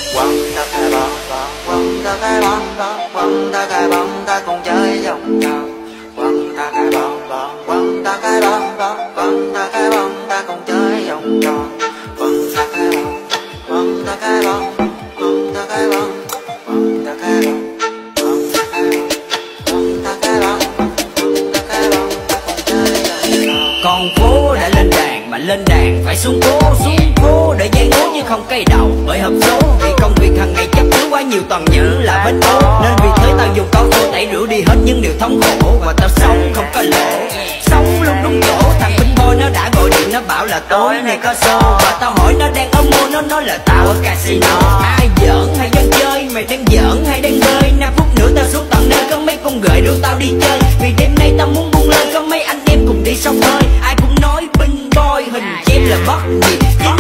Quăng ta cái bóng quăng ta cái bóng quăng ta cái bóng ta cùng chơi vòng tròn. Quăng ta cái bóng quăng ta cái bóng quăng ta cái bóng ta cùng chơi vòng tròn. Quăng ta cái bóng quăng ta cái bóng quăng ta cái bóng quăng ta cái bóng quăng ta cái bóng quăng ta cái bóng quăng ta cái bóng ta cùng chơi vòng tròn. Con phố đã lên đàn mà lên đàn phải xuống phố để dây ngố chứ không cây đầu bởi hợp số. Vì công việc hàng ngày chấp thứ quá nhiều toàn những là vết ố, nên vì thế tao dùng câu thô tẩy rửa đi hết những điều thống khổ. Và tao sống không có lỗ, sống luôn đúng chỗ. Thằng Binh Boy nó đã gọi điện nó bảo là tối nay có show, và tao hỏi nó đang ở mô, nó nói là tao ở casino. Ai giỡn hay dân chơi, mày đang giỡn hay đang bơi? 5 phút nữa tao xuống tận nơi có mấy con gợi rủ tao đi chơi. Vì đêm nay tao muốn buông lời có mấy anh em cùng đi sông hơi. Ai cũng nói Binh Boy hình chém là bất diệt.